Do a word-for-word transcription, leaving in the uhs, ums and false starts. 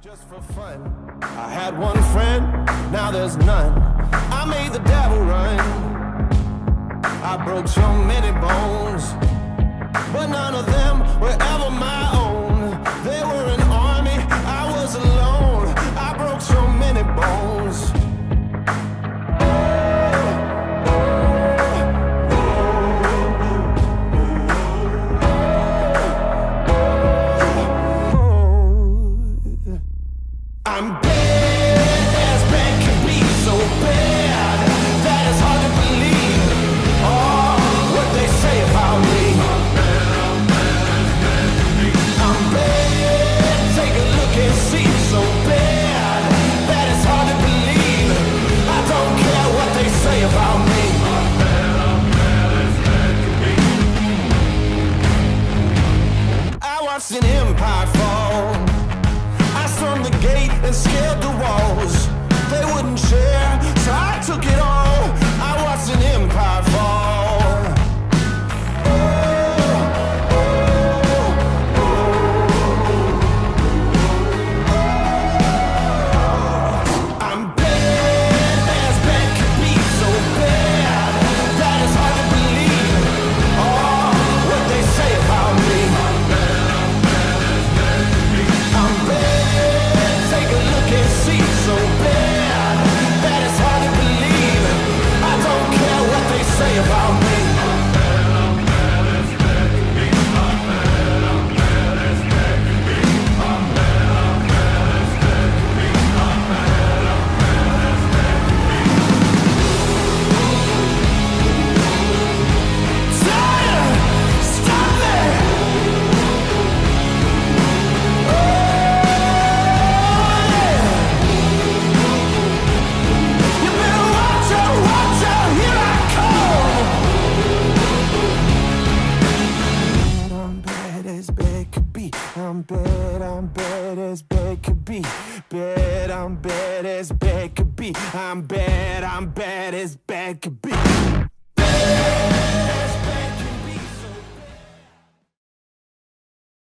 Just for fun, I had one friend, now there's none. I made the devil run. I broke so many bones, but none of them were ever my own. They were an army, I was alone. I broke so many bones. I'm bad as bad can be, so bad that it's hard to believe. Oh, what they say about me. I'm bad, take a look and see. So bad that it's hard to believe. I don't care what they say about me. I watched an empire fall. I stormed the gate and scaled the walls. They wouldn't share, so I took it all. I watched an empire fall. Oh, oh, oh, oh. I'm bad as bad can be, so bad that it's hard to believe. Oh, what they say about me. I'm bad, take a look and see. So bad that it's hard to believe. I don't care what they say about me. Stop me! You better watch out, watch out, here I come. I'm bad as bad could be. I'm bad, I'm bad as bad could be. Bad, I'm bad as bad could be. I'm bad, I'm bad as bad could be.